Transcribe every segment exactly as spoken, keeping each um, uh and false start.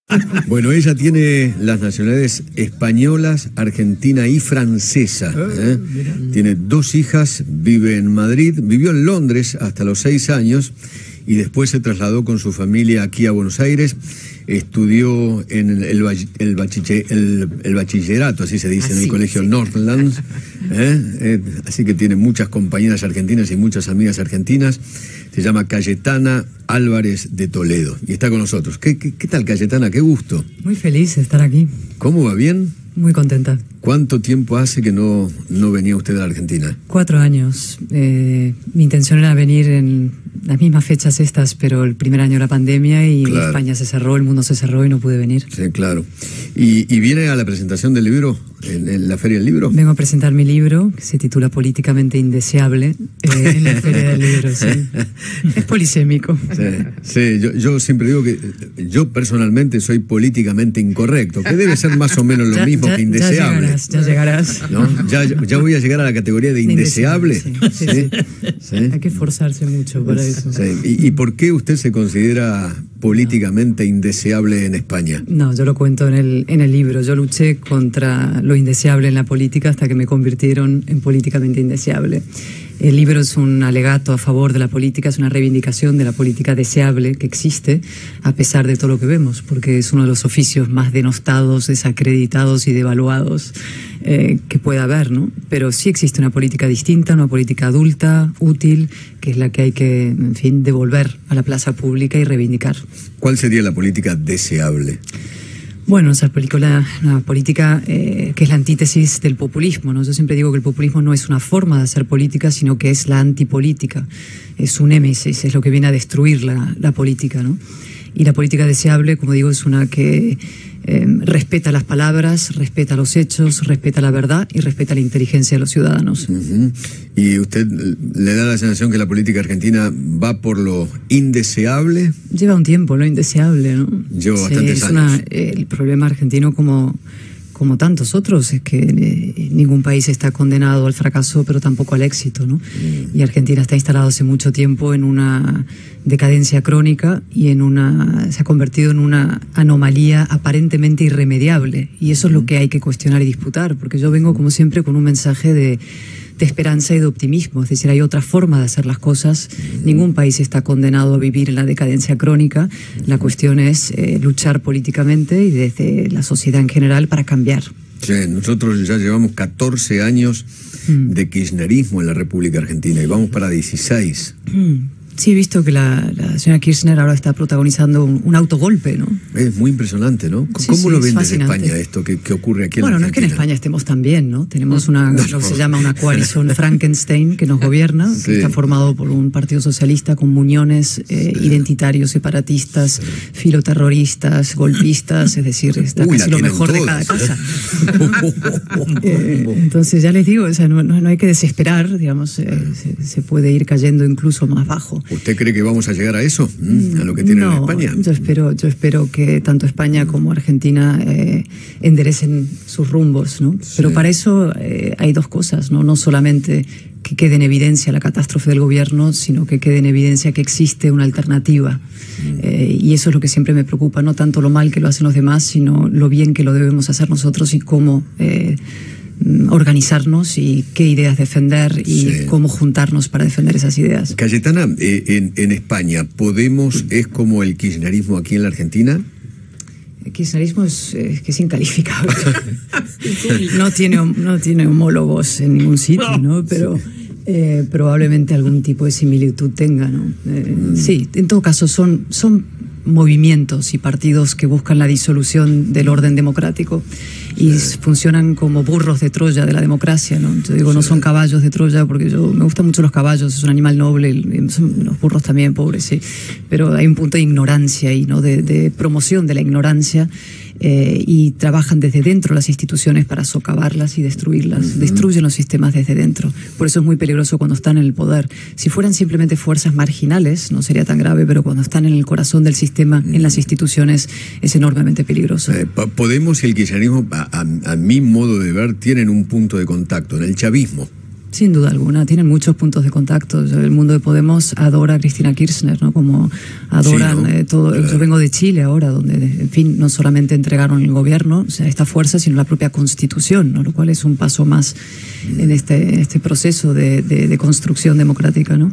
Bueno, ella tiene las nacionalidades españolas, argentina y francesa. ¿eh? Tiene dos hijas, vive en Madrid, vivió en Londres hasta los seis años y después se trasladó con su familia aquí a Buenos Aires. Estudió en el, el, el, bachiller, el, el bachillerato, así se dice, así, en el colegio sí. Northlands. ¿eh? Eh, así que tiene muchas compañeras argentinas y muchas amigas argentinas. Se llama Cayetana Álvarez de Toledo y está con nosotros. ¿Qué, qué, qué tal, Cayetana? Qué gusto. Muy feliz de estar aquí. ¿Cómo va? ¿Bien? Muy contenta. ¿Cuánto tiempo hace que no, no venía usted a la Argentina? Cuatro años. Eh, mi intención era venir en las mismas fechas estas, pero el primer año era pandemia y claro. España se cerró, el mundo se cerró y no pude venir. Sí, claro. ¿Y, y viene a la presentación del libro, en, en la Feria del Libro? Vengo a presentar mi libro, que se titula Políticamente Indeseable, eh, en la Feria del Libro, sí. Es polisémico. Sí, sí yo, yo siempre digo que yo personalmente soy políticamente incorrecto, que debe ser más o menos lo ya, mismo ya, que indeseable. Ya llegarás, ya llegarás. ¿No? ¿Ya, ya voy a llegar a la categoría de indeseable? Sí, sí, sí. ¿Sí? Hay que esforzarse mucho para eso. Sí. ¿Y, ¿Y por qué usted se considera políticamente indeseable en España? No, yo lo cuento en el, en el libro. Yo luché contra lo indeseable en la política hasta que me convirtieron en políticamente indeseable. El libro es un alegato a favor de la política, es una reivindicación de la política deseable que existe a pesar de todo lo que vemos, porque es uno de los oficios más denostados, desacreditados y devaluados eh, que pueda haber, ¿no? Pero sí existe una política distinta, una política adulta, útil, que es la que hay que, en fin, devolver a la plaza pública y reivindicar. ¿Cuál sería la política deseable? Bueno, esa película, una política eh, que es la antítesis del populismo, ¿no? Yo siempre digo que el populismo no es una forma de hacer política, sino que es la antipolítica. Es un némesis, es lo que viene a destruir la, la política, ¿no? Y la política deseable, como digo, es una que eh, respeta las palabras, respeta los hechos, respeta la verdad y respeta la inteligencia de los ciudadanos. Uh-huh. ¿Y usted le da la sensación que la política argentina va por lo indeseable? Lleva un tiempo lo indeseable, ¿no? Lleva sí, bastantes es años. Una, eh, el problema argentino, como, como tantos otros, es que eh, ningún país está condenado al fracaso, pero tampoco al éxito, ¿no? Mm. Y Argentina está instalado hace mucho tiempo en una decadencia crónica y en una se ha convertido en una anomalía aparentemente irremediable. Y eso es lo que hay que cuestionar y disputar, porque yo vengo, como siempre, con un mensaje de... de esperanza y de optimismo, es decir, hay otra forma de hacer las cosas. Ningún país está condenado a vivir en la decadencia crónica. La cuestión es eh, luchar políticamente y desde la sociedad en general para cambiar. Sí, nosotros ya llevamos catorce años mm. de kirchnerismo en la República Argentina y vamos para dieciséis. Mm. Sí, he visto que la, la señora Kirchner ahora está protagonizando un, un autogolpe, ¿no? Es muy impresionante, ¿no? ¿Cómo sí, sí, lo ven desde España esto que, que ocurre aquí en bueno, la Argentina? Bueno, no es que en España estemos tan bien, ¿no? Tenemos una, no, lo que se llama una coalición Frankenstein que nos gobierna, sí. que está formado por un partido socialista con muñones eh, sí. identitarios, separatistas, sí. filoterroristas, golpistas, es decir, está Uy, casi lo mejor todas. de cada casa. eh, entonces, ya les digo, o sea, no, no, no hay que desesperar, digamos, eh, se, se puede ir cayendo incluso más bajo. ¿Usted cree que vamos a llegar a eso? ¿A lo que tiene no, en España? Yo espero, yo espero que tanto España como Argentina eh, enderecen sus rumbos, ¿no? Sí. Pero para eso eh, hay dos cosas, ¿no? No solamente que quede en evidencia la catástrofe del gobierno, sino que quede en evidencia que existe una alternativa. Mm. Eh, y eso es lo que siempre me preocupa, no tanto lo mal que lo hacen los demás, sino lo bien que lo debemos hacer nosotros y cómo... Eh, organizarnos y qué ideas defender y sí. cómo juntarnos para defender esas ideas. Cayetana, eh, en, en España, ¿Podemos es como el kirchnerismo aquí en la Argentina? El kirchnerismo es, es que es incalificable. no, tiene, no tiene homólogos en ningún sitio, ¿no? Pero eh, probablemente algún tipo de similitud tenga, ¿no? Eh, mm. Sí, en todo caso son... son movimientos y partidos que buscan la disolución del orden democrático y sí. funcionan como burros de Troya de la democracia, ¿no? Yo digo, sí. no son caballos de Troya porque yo me gustan mucho los caballos, es un animal noble, son los burros también, pobres, sí. Pero hay un punto de ignorancia y no de, de promoción de la ignorancia. Eh, y trabajan desde dentro las instituciones para socavarlas y destruirlas. Uh-huh. Destruyen los sistemas desde dentro. Por eso es muy peligroso cuando están en el poder. Si fueran simplemente fuerzas marginales, no sería tan grave, pero cuando están en el corazón del sistema, uh-huh. en las instituciones, es enormemente peligroso. Eh, Podemos y el kirchnerismo, a, a, a mi modo de ver, tienen un punto de contacto en el chavismo. Sin duda alguna, tienen muchos puntos de contacto. El mundo de Podemos adora a Cristina Kirchner, ¿no? Como adoran, sí, ¿no? eh, todo. Claro. Yo vengo de Chile ahora, donde, en fin, no solamente entregaron el gobierno, o sea, esta fuerza, sino la propia Constitución, ¿no? Lo cual es un paso más mm. en este, este proceso de, de, de construcción democrática, ¿no?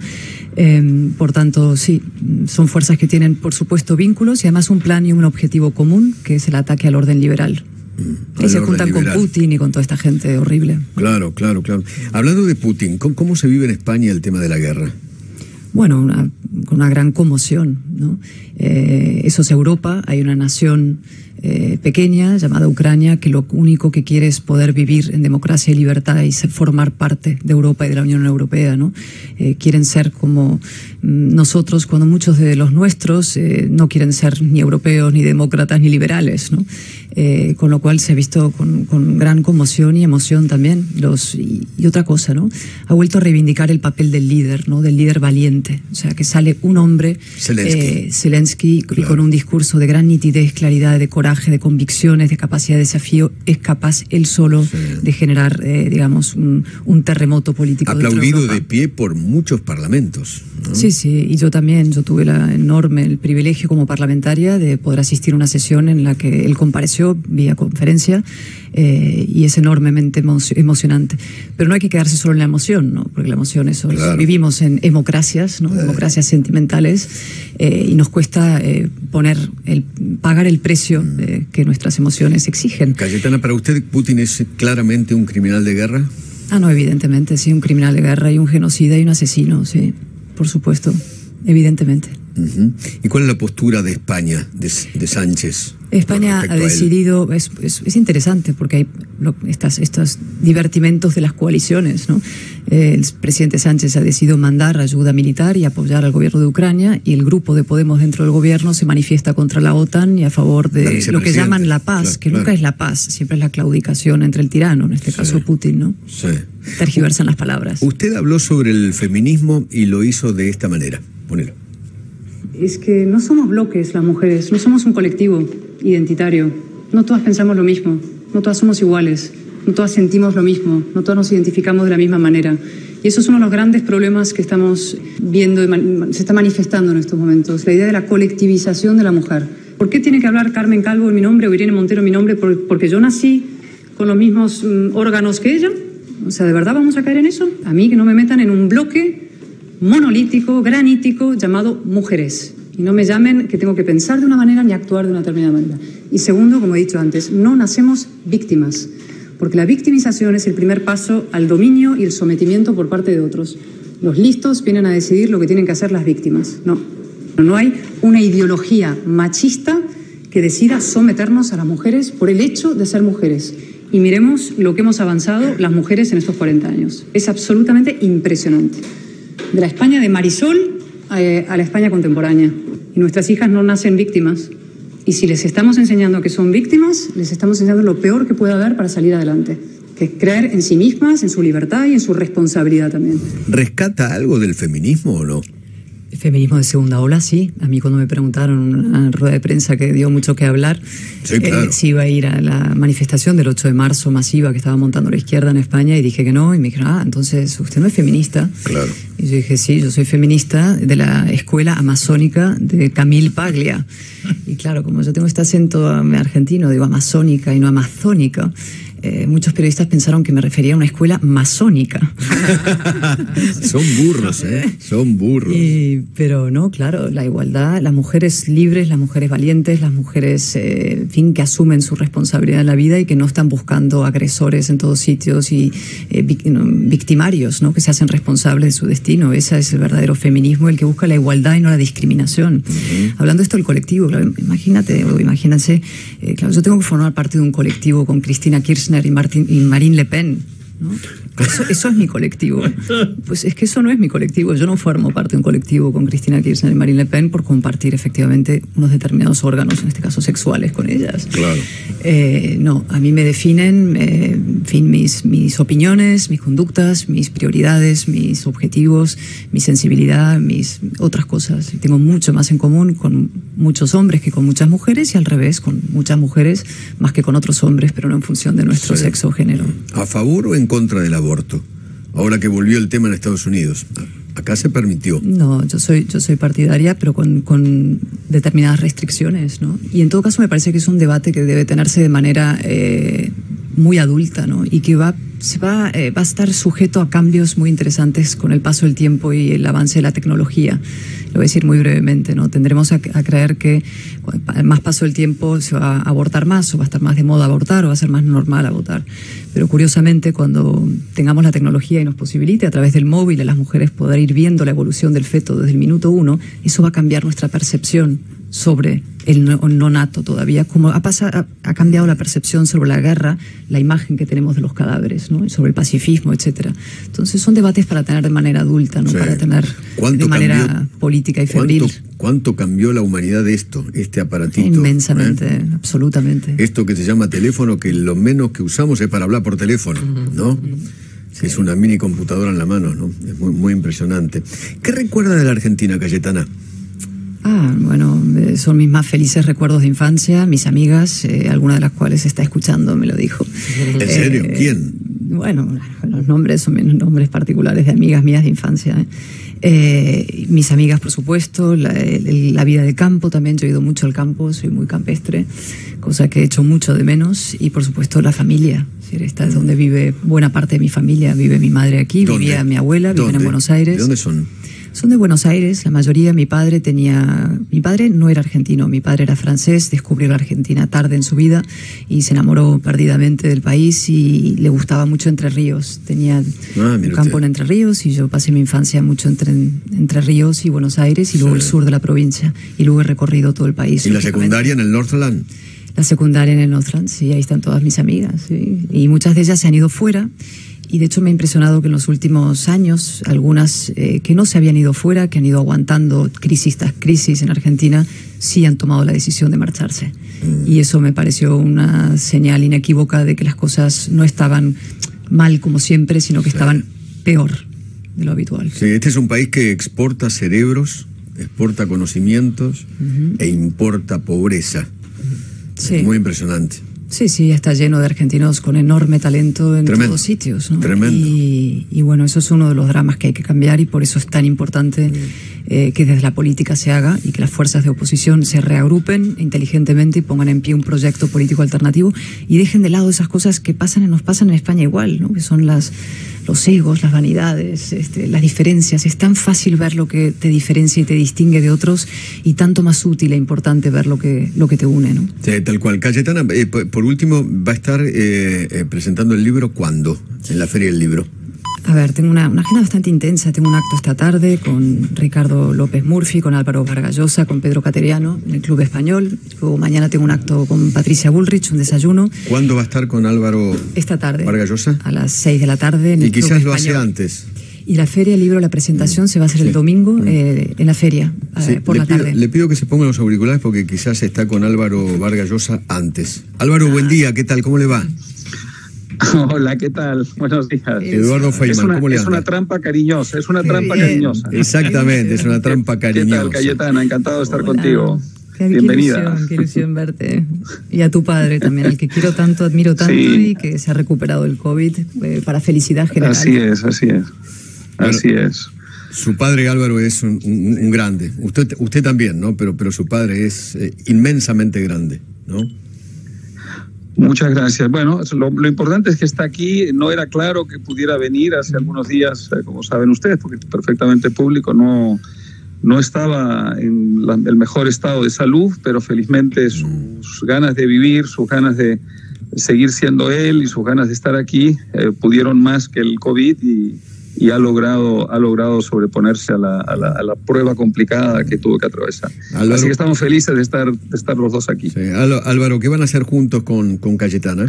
Eh, por tanto, sí, son fuerzas que tienen, por supuesto, vínculos y además un plan y un objetivo común, que es el ataque al orden liberal. Y se juntan con Putin y con toda esta gente horrible. Claro, claro, claro. Hablando de Putin, ¿cómo, cómo se vive en España el tema de la guerra? Bueno, una, con una gran conmoción, ¿no? Eh, eso es Europa, hay una nación eh, pequeña llamada Ucrania que lo único que quiere es poder vivir en democracia y libertad y ser, formar parte de Europa y de la Unión Europea, ¿no? Eh, quieren ser como nosotros, cuando muchos de los nuestros eh, no quieren ser ni europeos, ni demócratas, ni liberales, ¿no? Eh, con lo cual se ha visto con, con gran conmoción y emoción también. Los, y, y otra cosa, ¿no? Ha vuelto a reivindicar el papel del líder, ¿no? Del líder valiente. O sea, que sale un hombre, Zelensky, eh, Zelensky claro. y con un discurso de gran nitidez, claridad, de coraje, de convicciones, de capacidad de desafío, es capaz él solo sí. de generar, eh, digamos, un, un terremoto político. Aplaudido de pie por muchos parlamentos, ¿no? Sí, sí, y yo también, yo tuve la enorme, el privilegio como parlamentaria de poder asistir a una sesión en la que él compareció vía conferencia eh, y es enormemente emo emocionante. Pero no hay que quedarse solo en la emoción, ¿no? Porque la emoción, eso claro. es, vivimos en democracias, ¿no? Democracias sentimentales eh, y nos cuesta eh, poner el, pagar el precio eh, que nuestras emociones exigen. Cayetana, ¿para usted Putin es claramente un criminal de guerra? Ah, no, evidentemente, sí, un criminal de guerra y un genocida y un asesino, sí. Por supuesto, evidentemente. Uh-huh. ¿Y cuál es la postura de España, de, de Sánchez? España ha decidido, es, es, es interesante porque hay lo, estas, estos divertimentos de las coaliciones, ¿no? Eh, el presidente Sánchez ha decidido mandar ayuda militar y apoyar al gobierno de Ucrania y el grupo de Podemos dentro del gobierno se manifiesta contra la OTAN y a favor de lo que llaman la paz, claro, que claro. nunca es la paz, siempre es la claudicación entre el tirano, en este sí. caso Putin, ¿no? Sí. Tergiversan las palabras. Usted habló sobre el feminismo y lo hizo de esta manera. Ponelo. Es que no somos bloques las mujeres, no somos un colectivo identitario. No todas pensamos lo mismo, no todas somos iguales, no todas sentimos lo mismo, no todas nos identificamos de la misma manera. Y eso es uno de los grandes problemas que estamos viendo, se está manifestando en estos momentos, la idea de la colectivización de la mujer. ¿Por qué tiene que hablar Carmen Calvo en mi nombre o Irene Montero en mi nombre? Porque yo nací con los mismos órganos que ella. O sea, ¿de verdad vamos a caer en eso? A mí que no me metan en un bloque monolítico, granítico, llamado mujeres. Y no me llamen que tengo que pensar de una manera ni actuar de una determinada manera. Y segundo, como he dicho antes, no nacemos víctimas, porque la victimización es el primer paso al dominio y el sometimiento por parte de otros. Los listos vienen a decidir lo que tienen que hacer las víctimas. No, no hay una ideología machista que decida someternos a las mujeres por el hecho de ser mujeres. Y miremos lo que hemos avanzado las mujeres en estos cuarenta años. Es absolutamente impresionante. De la España de Marisol a la España contemporánea. Y nuestras hijas no nacen víctimas. Y si les estamos enseñando que son víctimas, les estamos enseñando lo peor que puede haber para salir adelante, que es creer en sí mismas, en su libertad y en su responsabilidad también. ¿Rescata algo del feminismo o no? El feminismo de segunda ola, sí. A mí cuando me preguntaron en una rueda de prensa que dio mucho que hablar, sí, claro. eh, si iba a ir a la manifestación del ocho de marzo masiva que estaba montando la izquierda en España, y dije que no, y me dijeron, ah, entonces usted no es feminista. Claro. Y yo dije, sí, yo soy feminista de la escuela amazónica de Camille Paglia. Y claro, como yo tengo este acento argentino, digo amazónica y no amazónica, Eh, muchos periodistas pensaron que me refería a una escuela masónica. Son burros, ¿eh? Son burros. Y, pero no, claro, la igualdad, las mujeres libres, las mujeres valientes, las mujeres, eh, en fin, que asumen su responsabilidad en la vida y que no están buscando agresores en todos sitios y eh, victimarios, ¿no? Que se hacen responsables de su destino. Ese es el verdadero feminismo, el que busca la igualdad y no la discriminación. Uh-huh. Hablando de esto del colectivo, claro, imagínate, o imagínense, eh, claro, yo tengo que formar parte de un colectivo con Cristina Kirchner y, Martin, y Marine Le Pen, ¿no? Eso, eso es mi colectivo. Pues es que eso no es mi colectivo. Yo no formo parte de un colectivo con Cristina Kirchner y Marine Le Pen por compartir efectivamente unos determinados órganos, en este caso sexuales, con ellas. Claro. Eh, no, a mí me definen, eh, en fin, mis, mis opiniones, mis conductas, mis prioridades, mis objetivos, mi sensibilidad, mis otras cosas. Tengo mucho más en común con muchos hombres que con muchas mujeres, y al revés, con muchas mujeres más que con otros hombres, pero no en función de nuestro sí. sexo o género. ¿A favor o en contra del aborto? ahora que volvió el tema en Estados Unidos. Acá se permitió. No, yo soy, yo soy partidaria, pero con, con determinadas restricciones, ¿no? Y en todo caso me parece que es un debate que debe tenerse de manera eh, muy adulta, ¿no? Y que va, se va, eh, va a estar sujeto a cambios muy interesantes con el paso del tiempo y el avance de la tecnología. Lo voy a decir muy brevemente, ¿no? Tendremos a, a creer que más paso del tiempo se va a abortar más, o va a estar más de moda abortar, o va a ser más normal abortar. Pero curiosamente, cuando tengamos la tecnología y nos posibilite a través del móvil a las mujeres poder ir viendo la evolución del feto desde el minuto uno, eso va a cambiar nuestra percepción sobre el nonato todavía, como ha, pasado, ha cambiado la percepción sobre la guerra, la imagen que tenemos de los cadáveres, ¿no? Sobre el pacifismo, etcétera. Entonces son debates para tener de manera adulta, no sí. para tener de manera cambió, política y febril. ¿cuánto, ¿Cuánto cambió la humanidad de esto, este aparatito? Inmensamente, ¿eh? Absolutamente. Esto que se llama teléfono, que lo menos que usamos es para hablar por teléfono, ¿no? Sí. Es una mini computadora en la mano, ¿no? Es muy, muy impresionante. ¿Qué recuerda de la Argentina, Cayetana? Ah, bueno, son mis más felices recuerdos de infancia, mis amigas, eh, alguna de las cuales está escuchando, me lo dijo. ¿En serio? Eh, ¿Quién? Bueno, los nombres son nombres particulares de amigas mías de infancia. ¿eh? Eh, mis amigas, por supuesto, la, la vida de campo también, yo he ido mucho al campo, soy muy campestre, cosa que he hecho mucho de menos, y por supuesto la familia. Esta es donde vive buena parte de mi familia, vive mi madre aquí, ¿dónde? Vivía mi abuela, viven en Buenos Aires. ¿De dónde son? Son de Buenos Aires, la mayoría. Mi padre tenía, mi padre no era argentino, mi padre era francés, descubrió la Argentina tarde en su vida y se enamoró perdidamente del país y le gustaba mucho Entre Ríos. Tenía ah, un campo en Entre Ríos y yo pasé mi infancia mucho entre, entre Ríos y Buenos Aires y luego sí. el sur de la provincia y luego he recorrido todo el país. ¿Y la secundaria en el Northland? La secundaria en el Northland, sí, ahí están todas mis amigas, sí. Y muchas de ellas se han ido fuera. Y de hecho me ha impresionado que en los últimos años, algunas eh, que no se habían ido fuera, que han ido aguantando crisis tras crisis en Argentina, sí han tomado la decisión de marcharse. Mm. Y eso me pareció una señal inequívoca de que las cosas no estaban mal como siempre, sino que sí. estaban peor de lo habitual. Sí, este es un país que exporta cerebros, exporta conocimientos uh-huh. e importa pobreza. Sí. Es muy impresionante. Sí, sí, está lleno de argentinos con enorme talento en Tremendo. todos sitios, ¿no? Tremendo. Y, y bueno, eso es uno de los dramas que hay que cambiar y por eso es tan importante eh, que desde la política se haga y que las fuerzas de oposición se reagrupen inteligentemente y pongan en pie un proyecto político alternativo y dejen de lado esas cosas que pasan, nos pasan en España igual, ¿no? Que son las, los egos, las vanidades, este, las diferencias. Es tan fácil ver lo que te diferencia y te distingue de otros y tanto más útil e importante ver lo que, lo que te une, ¿no? Sí, tal cual. Cayetana, eh, por último, va a estar eh, eh, presentando el libro ¿cuándo? En la Feria del Libro. A ver, tengo una, una agenda bastante intensa. Tengo un acto esta tarde con Ricardo López Murphy, con Álvaro Vargas Llosa, con Pedro Cateriano, en el Club Español. Luego mañana tengo un acto con Patricia Bullrich, un desayuno. ¿Cuándo va a estar con Álvaro esta tarde, Vargas Llosa? A las seis de la tarde en el Y quizás Club lo Español. hace antes. Y la feria, el libro, la presentación mm. se va a hacer sí. el domingo eh, en la feria, sí. eh, por le la pido, tarde. Le pido que se pongan los auriculares porque quizás está con Álvaro Vargas Llosa antes. Álvaro, buen día, ¿qué tal? ¿Cómo le va? Hola, ¿qué tal? Buenos días. Eduardo Feynman, una, ¿cómo le anda? Es una trampa cariñosa, es una Qué trampa bien. cariñosa. Exactamente, es una trampa cariñosa. ¿Qué tal, Cayetana? Encantado de estar Hola. contigo. Qué, Bienvenida. Qué ilusión, qué ilusión verte. Y a tu padre también, al que quiero tanto, admiro tanto sí. y que se ha recuperado del COVID eh, para felicidad general. Así es, así es. Así bueno, es. Su padre Álvaro es un, un, un grande. Usted, usted también, ¿no? Pero, pero su padre es eh, inmensamente grande, ¿no? Muchas gracias. Bueno, lo, lo importante es que está aquí. No era claro que pudiera venir hace algunos días, eh, como saben ustedes, porque es perfectamente público. No, no estaba en la, el mejor estado de salud, pero felizmente sus ganas de vivir, sus ganas de seguir siendo él y sus ganas de estar aquí eh, pudieron más que el COVID y y ha logrado ha logrado sobreponerse a la, a la, a la prueba complicada que tuvo que atravesar. Álvaro, así que estamos felices de estar, de estar los dos aquí. Sí. Álvaro, ¿qué van a hacer juntos con, con Cayetana?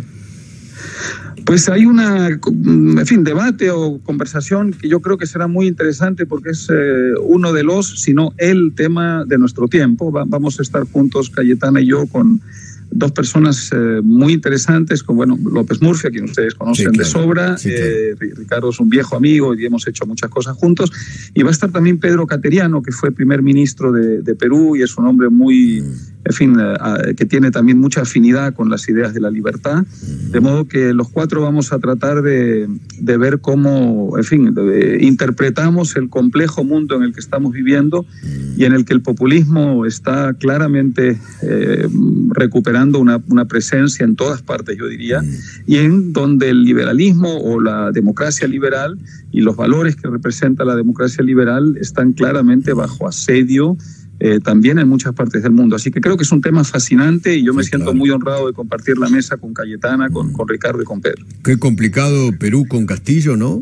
Pues hay una, en fin, debate o conversación que yo creo que será muy interesante porque es eh, uno de los, si no el tema de nuestro tiempo. Va, vamos a estar juntos, Cayetana y yo, con dos personas eh, muy interesantes, como bueno, López Murphy, a quien ustedes conocen sí, claro. de sobra. Sí, eh, claro. Ricardo es un viejo amigo y hemos hecho muchas cosas juntos. Y va a estar también Pedro Cateriano, que fue primer ministro de, de Perú y es un hombre muy, en fin, uh, que tiene también mucha afinidad con las ideas de la libertad, de modo que los cuatro vamos a tratar de, de ver cómo, en fin, de, interpretamos el complejo mundo en el que estamos viviendo y en el que el populismo está claramente eh, recuperando una, una presencia en todas partes, yo diría, y en donde el liberalismo o la democracia liberal y los valores que representa la democracia liberal están claramente bajo asedio Eh, también en muchas partes del mundo. Así que creo que es un tema fascinante y yo me sí, siento claro. muy honrado de compartir la mesa con Cayetana, con, con Ricardo y con Pedro. Qué complicado Perú con Castillo, ¿no?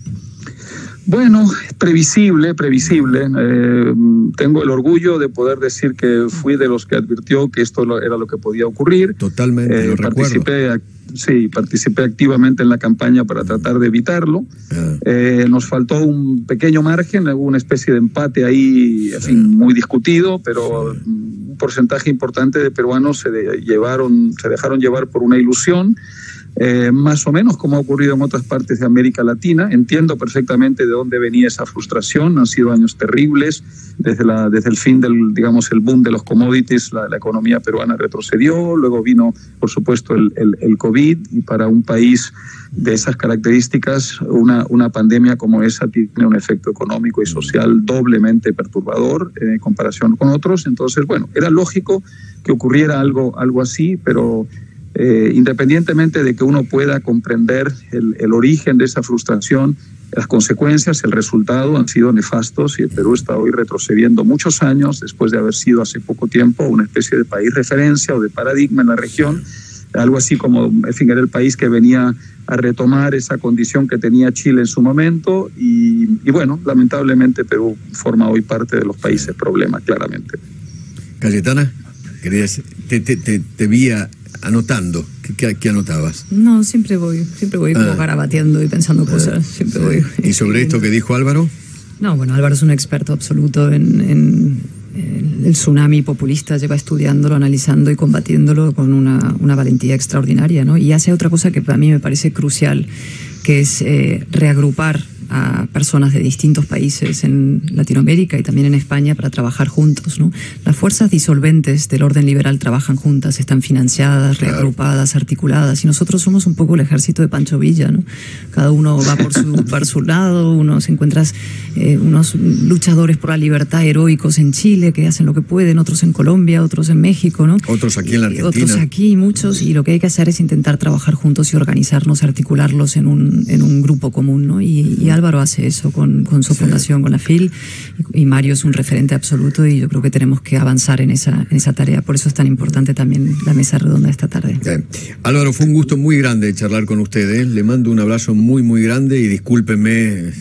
Bueno, previsible, previsible. Eh, tengo el orgullo de poder decir que fui de los que advirtió que esto era lo que podía ocurrir. Totalmente, eh, lo participé, recuerdo. Sí, participé activamente en la campaña para tratar de evitarlo. Ah. Eh, nos faltó un pequeño margen, hubo una especie de empate ahí, en fin, muy discutido, pero un porcentaje importante de peruanos se de, llevaron, se dejaron llevar por una ilusión. Eh, más o menos como ha ocurrido en otras partes de América Latina. Entiendo perfectamente de dónde venía esa frustración. Han sido años terribles. Desde, la, desde el fin del, digamos, el boom de los commodities, la, la economía peruana retrocedió. Luego vino, por supuesto, el, el, el COVID. Y para un país de esas características, una, una pandemia como esa tiene un efecto económico y social doblemente perturbador en comparación con otros. Entonces, bueno, era lógico que ocurriera algo, algo así, pero Eh, independientemente de que uno pueda comprender el, el origen de esa frustración, las consecuencias, el resultado han sido nefastos y el Perú está hoy retrocediendo muchos años después de haber sido hace poco tiempo una especie de país referencia o de paradigma en la región, algo así como, en fin, era el país que venía a retomar esa condición que tenía Chile en su momento y, y bueno, lamentablemente Perú forma hoy parte de los países problema, claramente. Cayetana, querías, te, te, te, te vi a anotando. ¿Qué, qué, qué anotabas? No, siempre voy, siempre voy como ah. garabateando y pensando cosas, ah, siempre sí. voy. ¿Y sobre esto que dijo Álvaro? No, bueno, Álvaro es un experto absoluto en, en, en el tsunami populista, lleva estudiándolo, analizando y combatiéndolo con una, una valentía extraordinaria, ¿no? Y hace otra cosa que a mí me parece crucial, que es eh, reagrupar a personas de distintos países en Latinoamérica y también en España para trabajar juntos, ¿no? Las fuerzas disolventes del orden liberal trabajan juntas, están financiadas, claro. reagrupadas, articuladas, y nosotros somos un poco el ejército de Pancho Villa, ¿no? Cada uno va por su, por su lado, unos encuentras eh, unos luchadores por la libertad heroicos en Chile que hacen lo que pueden, otros en Colombia, otros en México, ¿no? Otros aquí en la Argentina. Otros aquí, muchos, y lo que hay que hacer es intentar trabajar juntos y organizarnos, articularlos en un, en un grupo común, ¿no? Y, y Álvaro hace eso con, con su sí. fundación, con la F I L, y, y Mario es un referente absoluto y yo creo que tenemos que avanzar en esa, en esa tarea. Por eso es tan importante también la mesa redonda esta tarde. Bien. Álvaro, fue un gusto muy grande charlar con usted, ¿eh? Le mando un abrazo muy, muy grande y discúlpeme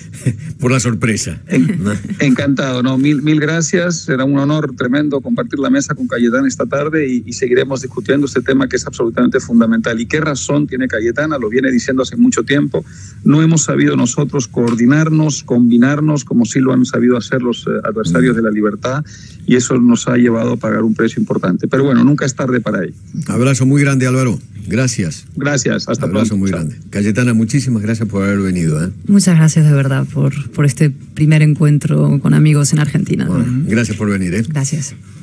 por la sorpresa. Encantado, no, mil, mil gracias. Será un honor tremendo compartir la mesa con Cayetana esta tarde y, y seguiremos discutiendo este tema que es absolutamente fundamental. ¿Y qué razón tiene Cayetana? Lo viene diciendo hace mucho tiempo. No hemos sabido nosotros coordinarnos, combinarnos, como sí lo han sabido hacer los eh, adversarios de la libertad, y eso nos ha llevado a pagar un precio importante. Pero bueno, nunca es tarde para ello. Abrazo muy grande, Álvaro. Gracias. Gracias, hasta pronto. Abrazo muy Chao. grande. Cayetana, muchísimas gracias por haber venido, ¿eh? Muchas gracias de verdad por, por este primer encuentro con amigos en Argentina. Bueno, gracias por venir, ¿eh? Gracias.